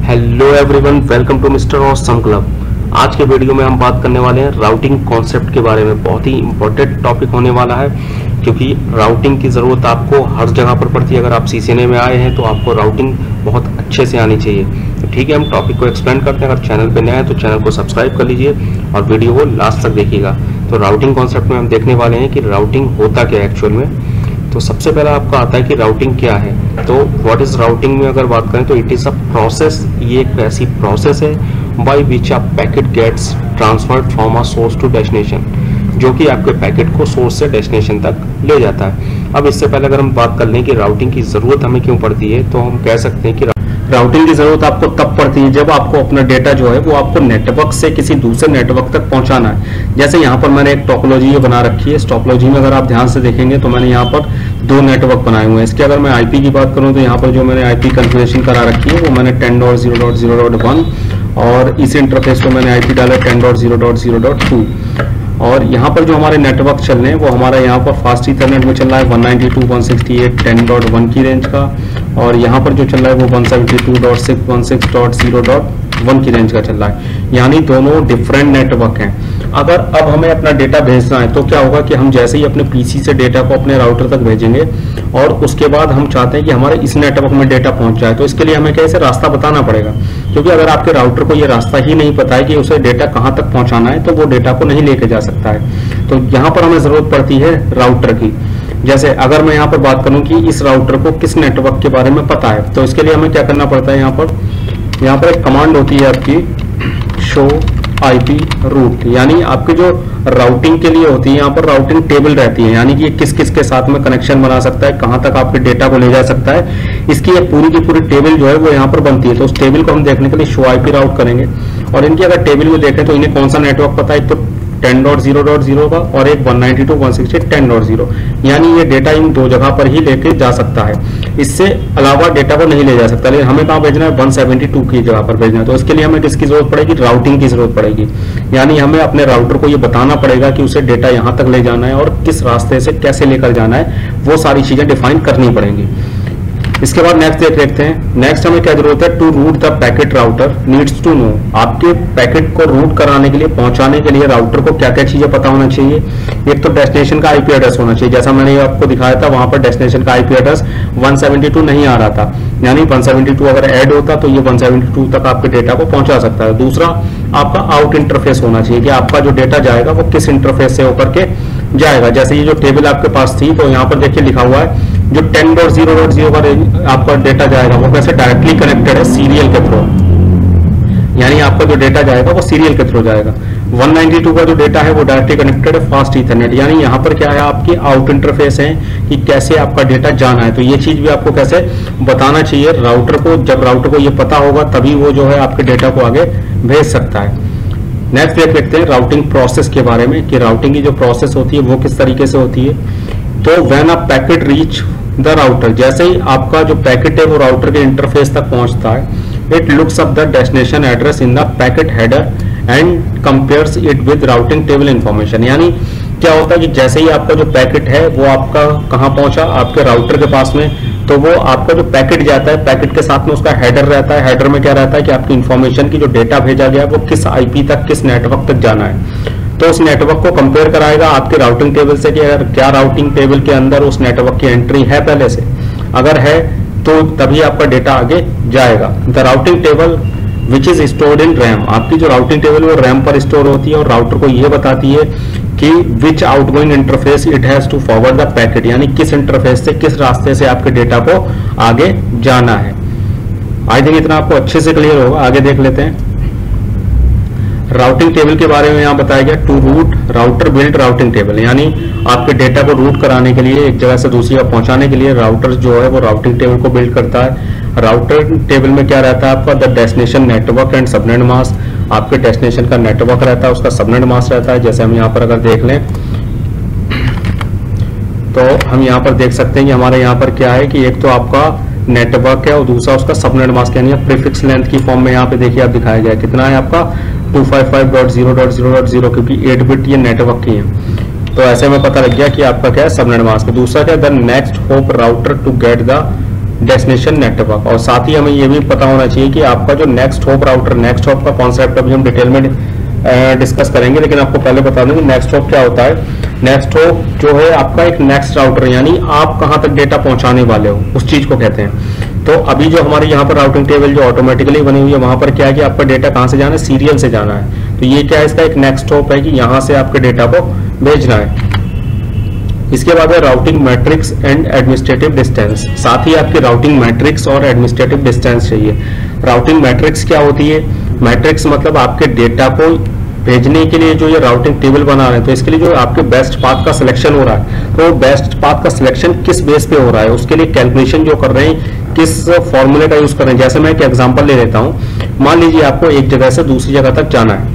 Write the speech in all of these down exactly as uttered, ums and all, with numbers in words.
Hello everyone, welcome to mister awesome club. आज के video में हम बात करने वाले हैं राउटिंग कॉन्सेप्ट के बारे में। बहुत ही इंपॉर्टेंट टॉपिक होने वाला है क्योंकि राउटिंग की ज़रूरत आपको हर जगह पर पड़ती है। अगर आप सीसीएनए में आए हैं तो आपको राउटिंग बहुत अच्छे से आनी चाहिए। तो ठीक है, हम टॉपिक को एक्सप्लेन करते हैं। अगर चैनल पर नया है तो चैनल को सब्सक्राइब कर लीजिए और वीडियो को लास्ट तक देखिएगा। तो राउटिंग कॉन्सेप्ट में हम देखने वाले हैं कि राउटिंग होता क्या है एक्चुअल में। तो सबसे पहला आपका आता है कि राउटिंग क्या है। तो व्हाट इज राउटिंग में अगर बात करें तो इट इज अ प्रोसेस। ये एक ऐसी प्रोसेस है by which a packet gets transferred from a source to destination, जो कि आपके पैकेट को सोर्स से डेस्टिनेशन तक ले जाता है। अब इससे पहले अगर हम बात कर लें कि राउटिंग की जरूरत हमें क्यों पड़ती है, तो हम कह सकते हैं कि राउटिंग की जरूरत आपको तब पड़ती है जब आपको अपना डेटा जो है वो आपको नेटवर्क से किसी दूसरे नेटवर्क तक पहुंचाना है। जैसे यहाँ पर मैंने एक टोपोलॉजी बना रखी है। इस टोपोलॉजी में अगर आप ध्यान से देखेंगे तो मैंने यहाँ पर दो नेटवर्क बनाए हुए हैं। इसके अगर मैं आईपी की बात करूँ तो यहाँ पर जो मैंने आईपी कॉन्फ़िगरेशन करा रखी है वो मैंने ten dot zero dot zero dot one और इस इंटरफेस पे मैंने आईपी डाला ten dot zero dot zero dot two. और यहाँ पर जो हमारे नेटवर्क चल रहे हैं वो हमारा यहाँ पर फास्ट ईथरनेट में चल रहा है one ninety two dot one sixty eight dot ten dot one की रेंज का, और यहाँ पर जो चल रहा है वो one seventy two dot six one six dot zero dot one की रेंज का चल रहा है। यानी दोनों डिफरेंट नेटवर्क हैं। अगर अब हमें अपना डेटा भेजना है तो क्या होगा कि हम जैसे ही अपने पीसी से डेटा को अपने राउटर तक भेजेंगे और उसके बाद हम चाहते हैं कि हमारे इस नेटवर्क में डेटा पहुंच जाए, तो इसके लिए हमें कैसे रास्ता बताना पड़ेगा। क्योंकि अगर आपके राउटर को ये रास्ता ही नहीं पता है कि उसे डेटा कहाँ तक पहुंचाना है तो वो डेटा को नहीं लेके जा सकता है। तो यहाँ पर हमें जरूरत पड़ती है राउटर की। जैसे अगर मैं यहाँ पर बात करूँ कि इस राउटर को किस नेटवर्क के बारे में पता है, तो इसके लिए हमें क्या करना पड़ता है। यहाँ पर यहाँ पर एक कमांड होती है आपकी शो आईपी रूट, यानी आपकी जो राउटिंग के लिए होती है यहाँ पर राउटिंग टेबल रहती है, यानी कि किस किस के साथ में कनेक्शन बना सकता है, कहाँ तक आपके डेटा को ले जा सकता है, इसकी एक पूरी की पूरी टेबल जो है वो यहाँ पर बनती है। तो उस टेबल को हम देखने के लिए शो आईपी राउट करेंगे और इनकी अगर टेबल में देखें तो इन्हें कौन सा नेटवर्क पता है, एक तो ten dot zero dot zero का और एक one ninety two dot one sixty eight dot ten dot zero, यानी ये डेटा इन दो जगह पर ही लेके जा सकता है। इससे अलावा डेटा को नहीं ले जा सकता। लेकिन हमें कहाँ भेजना है, वन सेवेंटी टू की जगह पर भेजना है। तो इसके लिए हमें किसकी जरूरत पड़ेगी, राउटिंग की जरूरत पड़ेगी। यानी हमें अपने राउटर को ये बताना पड़ेगा कि उसे डेटा यहाँ तक ले जाना है और किस रास्ते से कैसे लेकर जाना है, वो सारी चीजें डिफाइन करनी पड़ेंगी। इसके बाद नेक्स्ट देख लेते हैं। नेक्स्ट हमें क्या जरूरत है, to route the packet router needs to know. आपके पैकेट को रूट कराने के लिए, पहुंचाने के लिए राउटर को क्या क्या चीजें पता होना चाहिए। एक तो डेस्टिनेशन का आईपी एड्रेस होना चाहिए। जैसा मैंने आपको दिखाया था वहां पर डेस्टिनेशन का IP address one seventy two नहीं आ रहा था, यानी वन सेवेंटी टू अगर ऐड होता तो ये वन सेवेंटी टू तक आपके डेटा को पहुंचा सकता है। दूसरा, आपका आउट इंटरफेस होना चाहिए कि आपका जो डेटा जाएगा वो किस इंटरफेस से होकर के जाएगा। जैसे ये जो टेबल आपके पास थी तो यहाँ पर देखिए लिखा हुआ है जो ten dot zero dot zero का आपका डेटा जाएगा वो कैसे डायरेक्टली कनेक्टेड है सीरियल के थ्रू, यानी आपका जो डेटा जाएगा वो सीरियल के थ्रू जाएगा। वन नाइंटी टू का जो डेटा है वो डायरेक्टली कनेक्टेड है फास्ट ईथरनेट, यानी यहाँ पर क्या है आपकी आउट इंटरफेस है कि कैसे आपका डेटा जाना है। तो ये चीज भी आपको कैसे बताना चाहिए राउटर को। जब राउटर को ये पता होगा तभी वो जो है आपके डेटा को आगे भेज सकता है। नेक्स्ट देख लेते हैं राउटिंग प्रोसेस के बारे में कि राउटिंग की जो प्रोसेस होती है वो किस तरीके से होती है। तो when a packet reach the router, जैसे ही आपका जो पैकेट है वो राउटर के इंटरफेस तक पहुंचता है, it looks up the destination address in the packet header and compares it with routing table information. यानी क्या होता है कि जैसे ही आपका जो पैकेट है वो आपका कहाँ पहुंचा, आपके राउटर के पास में, तो वो आपका जो पैकेट जाता है पैकेट के साथ में उसका हेडर रहता है। हेडर में क्या रहता है कि आपकी इंफॉर्मेशन की जो डेटा भेजा गया है वो किस आईपी तक, किस नेटवर्क तक जाना है। तो उस नेटवर्क को कंपेयर कराएगा आपके राउटिंग टेबल से कि अगर क्या राउटिंग टेबल के अंदर उस नेटवर्क की एंट्री है पहले से, अगर है तो तभी आपका डेटा आगे जाएगा। The routing table which is stored in RAM, आपकी जो राउटिंग टेबल वो रैम पर स्टोर होती है और राउटर को ये बताती है कि which outgoing interface it has to forward the packet, यानी किस इंटरफेस से, किस रास्ते से आपके डेटा को आगे जाना है। आई थिंक इतना आपको अच्छे से क्लियर होगा। आगे देख लेते हैं। राउटिंग टेबल के बारे में यहाँ बताया गया, to route router build routing table, यानी आपके डेटा को रूट कराने के लिए, एक जगह से दूसरी जगह पहुंचाने के लिए राउटर जो है वो राउटिंग टेबल को बिल्ड करता है। राउटर टेबल में क्या रहता है आपका, the destination network and subnet mask, आपके डेस्टिनेशन का नेटवर्क रहता है, उसका सबनेट मास्क रहता है। जैसे हम यहाँ पर अगर देख लें तो हम यहाँ पर देख सकते हैं कि हमारे यहाँ पर क्या है कि एक तो आपका नेटवर्क है और दूसरा उसका सबनेट मास्क, यानी प्रीफिक्स लेंथ की फॉर्म में यहाँ पे देखिए आप दिखाया गया कितना है आपका two five five dot zero dot zero dot zero, क्योंकि एट बिट ये नेटवर्क की है। तो ऐसे में पता लग गया कि आपका क्या है सबनेट मास्क। दूसरा क्या, the next hop router to get the destination network. और साथ ही हमें ये भी पता होना चाहिए कि आपका जो next hop router, next hop का कॉन्सेप्ट अभी हम डिटेल में डिस्कस करेंगे, लेकिन आपको पहले बता दें कि नेक्स्ट हॉप क्या होता है। नेक्स्ट हॉप जो है आपका एक नेक्स्ट राउटर, यानी आप कहां तक डेटा पहुंचाने वाले हो उस चीज को कहते हैं। तो अभी जो हमारे यहाँ पर राउटिंग टेबल जो ऑटोमेटिकली बनी हुई है, वहां पर क्या है कि आपका डेटा कहां से जाना है, सीरियल से जाना है। तो ये क्या है, इसका एक नेक्स्ट हॉप है कि यहाँ से आपके डेटा को भेजना है। इसके बाद है routing metrics and administrative distance. साथ ही आपकी राउटिंग मैट्रिक्स और एडमिनिस्ट्रेटिव डिस्टेंस चाहिए। राउटिंग मैट्रिक्स क्या होती है? मैट्रिक्स मतलब आपके डेटा को भेजने के लिए जो ये राउटिंग टेबल बना रहे हैं, तो इसके लिए जो आपके बेस्ट पाथ का सिलेक्शन हो रहा है, तो बेस्ट पाथ का सिलेक्शन किस बेस पे हो रहा है, उसके लिए कैलकुलेशन जो कर रहे हैं किस फॉर्मूले का यूज कर रहे हैं। जैसे मैं एक एग्जांपल ले लेता हूं। मान लीजिए आपको एक जगह से दूसरी जगह तक जाना है।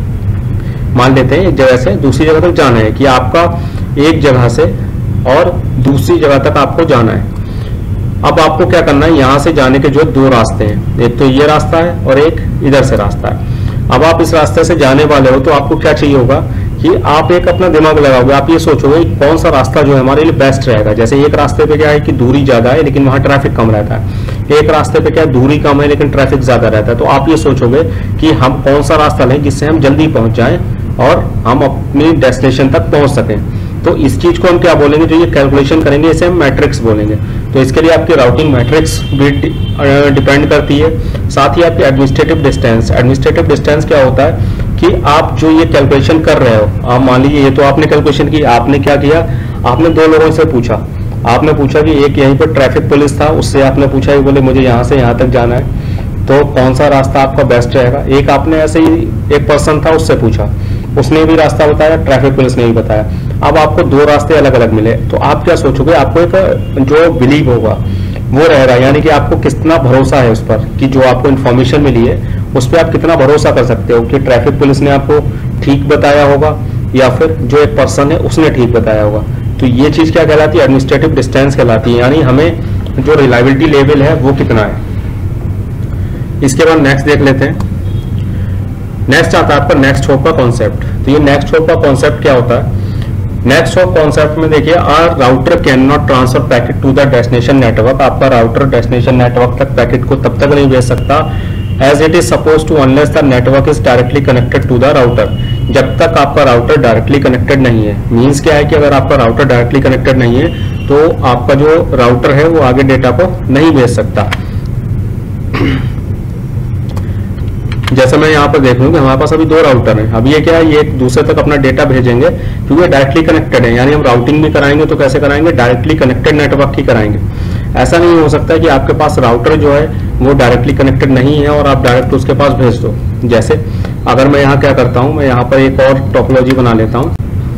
मान लेते हैं एक जगह से दूसरी जगह तक जाना है, कि आपका एक जगह से और दूसरी जगह तक आपको जाना है। अब आपको क्या करना है, यहां से जाने के जो दो रास्ते हैं, एक तो ये रास्ता है और एक इधर से रास्ता है। अब आप इस रास्ते से जाने वाले हो, तो आपको क्या चाहिए होगा कि आप एक अपना दिमाग लगाओगे, आप ये सोचोगे कौन सा रास्ता जो है हमारे लिए बेस्ट रहेगा। जैसे एक रास्ते पे क्या है कि दूरी ज्यादा है लेकिन वहां ट्रैफिक कम रहता है, एक रास्ते पे क्या है दूरी कम है लेकिन ट्रैफिक ज्यादा रहता है। तो आप ये सोचोगे कि हम कौन सा रास्ता लें जिससे हम जल्दी पहुंच जाएं और हम अपनी डेस्टिनेशन तक पहुंच सकें। तो इस चीज को हम क्या बोलेंगे, जो ये कैलकुलेशन करेंगे इसे हम मैट्रिक्स बोलेंगे। तो इसके लिए आपकी राउटिंग मैट्रिक्स भी डिपेंड करती है। साथ ही आपकी एडमिनिस्ट्रेटिव डिस्टेंस। एडमिनिस्ट्रेटिव डिस्टेंस क्या होता है कि आप जो ये कैलकुलेशन कर रहे हो, आप मान लीजिए ये तो आपने कैलकुलेशन की, आपने क्या किया, आपने दो लोगों से पूछा। आपने पूछा कि एक यहीं पर ट्रैफिक पुलिस था, उससे आपने पूछा, ये बोले मुझे यहाँ से यहाँ तक जाना है, तो कौन सा रास्ता आपका बेस्ट रहेगा। एक आपने ऐसे ही एक पर्सन था उससे पूछा, उसने भी रास्ता बताया, ट्रैफिक पुलिस ने भी बताया। अब आपको दो रास्ते अलग अलग मिले, तो आप क्या सोचोगे, आपको एक जो बिलीव होगा वो रहेगा, यानी कि आपको कितना भरोसा है उस पर, कि जो आपको इन्फॉर्मेशन मिली है उस पर आप कितना भरोसा कर सकते हो कि ट्रैफिक पुलिस ने आपको ठीक बताया होगा या फिर जो एक पर्सन है उसने ठीक बताया होगा। तो ये चीज क्या कहलाती है, एडमिनिस्ट्रेटिव डिस्टेंस कहलाती है, यानी हमें जो रिलायबिलिटी लेवल है वो कितना है। इसके बाद नेक्स्ट देख लेते हैं। नेक्स्ट आता है आपका नेक्स्ट हॉप का कॉन्सेप्ट। तो ये नेक्स्ट हॉप का कॉन्सेप्ट क्या होता है, नेक्स्ट हॉप कॉन्सेप्ट में देखिए, a router can not transfer packet to the destination network. आपका राउटर डेस्टिनेशन नेटवर्क तक पैकेट को तब तक नहीं भेज सकता as it is suppose to unless the network is directly connected to the router. जब तक आपका राउटर डायरेक्टली कनेक्टेड नहीं है। मीन्स क्या है कि अगर आपका राउटर डायरेक्टली कनेक्टेड नहीं है तो आपका जो राउटर है वो आगे डेटा को नहीं भेज सकता। जैसे मैं यहाँ पर देख लूँ कि हमारे पास अभी दो राउटर हैं। अब ये क्या है, ये एक दूसरे तक अपना डेटा भेजेंगे क्योंकि डायरेक्टली कनेक्टेड है, यानी हम राउटिंग भी कराएंगे तो कैसे कराएंगे, डायरेक्टली कनेक्टेड नेटवर्क ही कराएंगे। ऐसा नहीं हो सकता है कि आपके पास राउटर जो है वो डायरेक्टली कनेक्टेड नहीं है और आप डायरेक्ट उसके पास भेज दो। जैसे अगर मैं यहाँ क्या करता हूँ, मैं यहाँ पर एक और टोपोलॉजी बना लेता हूँ।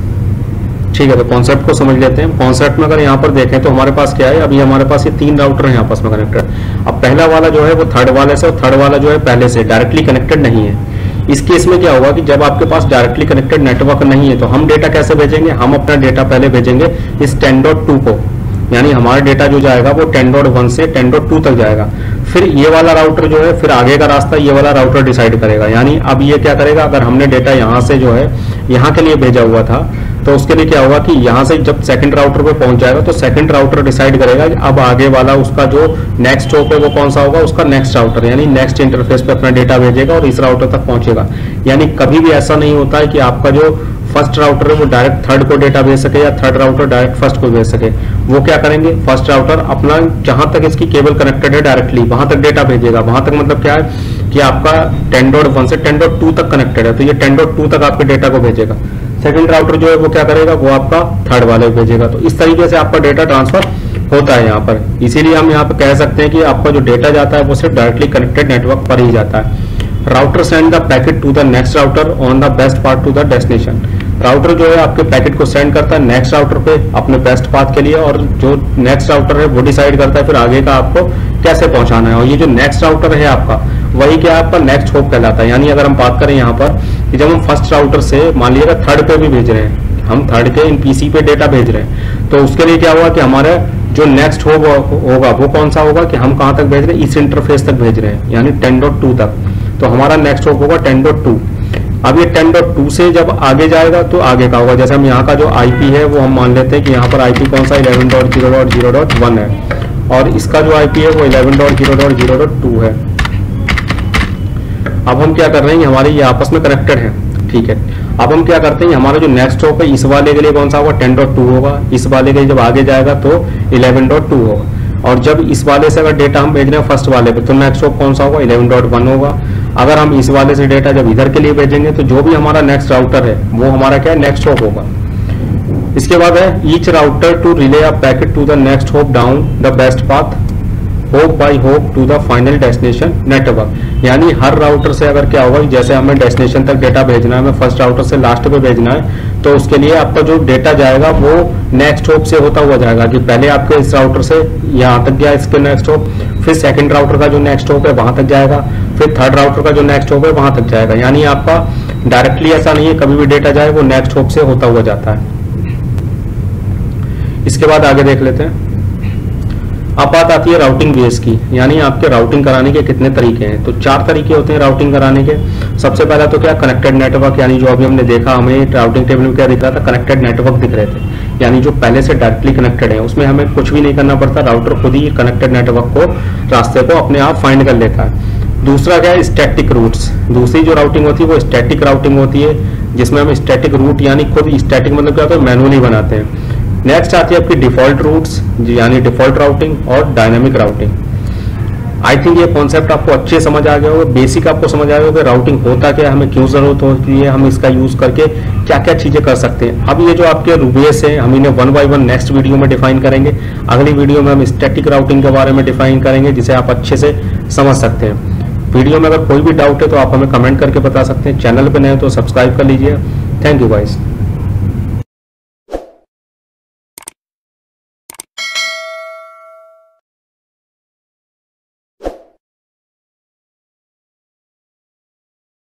ठीक है, तो कॉन्सेप्ट को समझ लेते हैं। कॉन्सेप्ट में अगर यहाँ पर देखें तो हमारे पास क्या है, अभी हमारे पास ये तीन राउटर हैं आपस में कनेक्टेड। अब पहला वाला जो है वो थर्ड वाले से और थर्ड वाला जो है पहले से डायरेक्टली कनेक्टेड नहीं है। इस केस में क्या होगा कि जब आपके पास डायरेक्टली कनेक्टेड नेटवर्क नहीं है तो हम डेटा कैसे भेजेंगे, हम अपना डेटा पहले भेजेंगे इस टेन डॉट टू को, यानी हमारा डेटा जो जाएगा वो टेन डॉट वन से टेन डॉट टू तक जाएगा। फिर ये वाला राउटर जो है फिर आगे का रास्ता ये वाला राउटर डिसाइड करेगा। यानी अब ये क्या करेगा, अगर हमने डेटा यहाँ से जो है यहाँ के लिए भेजा हुआ था तो उसके लिए क्या होगा कि यहाँ से जब सेकंड राउटर पे पहुंच जाएगा तो सेकंड राउटर डिसाइड करेगा कि अब आगे वाला उसका जो नेक्स्ट हॉप है वो कौन सा होगा, उसका नेक्स्ट राउटर यानी नेक्स्ट इंटरफेस पे अपना डेटा भेजेगा और इस राउटर तक पहुंचेगा। यानी कभी भी ऐसा नहीं होता है कि आपका जो फर्स्ट राउटर है वो डायरेक्ट थर्ड को डेटा भेज सके या थर्ड राउटर डायरेक्ट फर्स्ट को भेज सके। वो क्या करेंगे, फर्स्ट राउटर अपना जहां तक इसकी केबल कनेक्टेड है डायरेक्टली वहां तक डेटा भेजेगा। वहां तक मतलब क्या है कि आपका टेन डॉट वन से टेन डॉट टू तक कनेक्टेड है तो ये टेन डॉट टू तक आपके डेटा को भेजेगा। सेकंड राउटर जो है वो क्या करेगा, वो आपका थर्ड वाले को भेजेगा। तो इस तरीके से आपका डेटा ट्रांसफर होता है यहाँ पर। इसीलिए हम यहाँ पर कह सकते हैं कि आपका जो डेटा जाता है वो सिर्फ डायरेक्टली कनेक्टेड नेटवर्क पर ही जाता है। Router send the packet to the next router on the best path to the destination. Router जो है आपके पैकेट को सेंड करता है नेक्स्ट राउटर पे अपने बेस्ट पाथ के लिए, और जो नेक्स्ट राउटर है वो डिसाइड करता है फिर आगे का आपको कैसे पहुंचाना है। और ये जो नेक्स्ट राउटर है आपका वही क्या आपका नेक्स्ट होप कहलाता है। यानी अगर हम बात करें यहाँ पर कि जब हम फर्स्ट राउटर से मान लीजिएगा थर्ड पे भी भेज रहे हैं, हम थर्ड के इन पीसी पे डेटा भेज रहे हैं, तो उसके लिए क्या हुआ कि हमारा जो नेक्स्ट होप होगा वो कौन सा होगा कि हम कहाँ तक भेज रहे हैं, इस इंटरफेस तक भेज रहे हैं यानी टेन डॉट टू तक। तो हमारा नेक्स्ट होप होगा टेन डॉट टू। अब ये टेन डॉट टू से जब आगे जाएगा तो आगे का होगा, जैसे हम यहाँ का जो आईपी है वो हम मान लेते हैं कि यहाँ पर आईपी कौन सा eleven dot zero dot zero dot one है और इसका जो आईपी है वो eleven dot zero dot zero dot two है। अब हम क्या कर रहे हैं, हमारे ये आपस में कनेक्टेड है, ठीक है। अब हम क्या करते हैं, हमारा जो नेक्स्ट हॉप है इस वाले के लिए कौन सा होगा, टेन डॉट टू होगा, इस वाले के जब आगे जाएगा तो इलेवन डॉट टू होगा, और जब इस वाले से अगर डेटा हम भेज रहे हैं फर्स्ट वाले पे तो नेक्स्ट हॉप कौन सा होगा, इलेवन डॉट वन होगा। अगर हम इस वाले से डेटा जब इधर के लिए भेजेंगे तो जो भी हमारा नेक्स्ट राउटर है वो हमारा क्या है, नेक्स्ट हॉप होगा। इसके बाद है each router to relay a packet to the next hop down the best path hop by hop to the final destination network. यानी हर राउटर से अगर क्या होगा, जैसे हमें डेस्टिनेशन तक डेटा भेजना है, हमें फर्स्ट राउटर से लास्ट पे भेजना है, तो उसके लिए आपका जो डेटा जाएगा वो नेक्स्ट हॉप से होता हुआ जाएगा कि पहले आपके इस राउटर से यहाँ तक गया इसके नेक्स्ट हॉप, फिर सेकंड राउटर का जो नेक्स्ट हॉप है वहां तक जाएगा, फिर थर्ड राउटर का जो नेक्स्ट हॉप है वहां तक जाएगा। यानी आपका डायरेक्टली ऐसा नहीं है, कभी भी डेटा जाए वो नेक्स्ट हॉप से होता हुआ जाता है। इसके बाद आगे देख लेते हैं। अब बात आती है राउटिंग बेस की, यानी आपके राउटिंग कराने के कितने तरीके हैं। तो चार तरीके होते हैं राउटिंग कराने के। सबसे पहला तो क्या, कनेक्टेड नेटवर्क, यानी जो अभी हमने देखा, हमें राउटिंग टेबल में क्या दिख रहा था, कनेक्टेड नेटवर्क दिख रहे थे, यानी जो पहले से डायरेक्टली कनेक्टेड है, उसमें हमें कुछ भी नहीं करना पड़ता, राउटर खुद ही कनेक्टेड नेटवर्क को, रास्ते को अपने आप फाइंड कर लेता है। दूसरा क्या है, स्टैटिक रूट्स। दूसरी जो राउटिंग होती है वो स्टैटिक राउटिंग होती है, जिसमें हम स्टैटिक रूट यानी खुद स्टैटिक मतलब क्या होता है, मैनुअली बनाते हैं। नेक्स्ट आती है आपकी डिफॉल्ट रूट्स, यानी डिफॉल्ट राउटिंग, और डायनामिक राउटिंग। आई थिंक ये कॉन्सेप्ट आपको अच्छे समझ आ गया होगा, बेसिक आपको समझ आ गया होगा कि राउटिंग होता क्या है, हमें क्यों जरूरत होती है, हम इसका यूज करके क्या क्या चीजें कर सकते हैं। अब ये जो आपके रूबेस है हम इन्हें one by one next video में डिफाइन करेंगे। अगली वीडियो में हम स्टैटिक राउटिंग के बारे में डिफाइन करेंगे, जिसे आप अच्छे से समझ सकते हैं। वीडियो में अगर कोई भी डाउट है तो आप हमें कमेंट करके बता सकते हैं। चैनल पर नए तो सब्सक्राइब कर लीजिए। Thank you guys.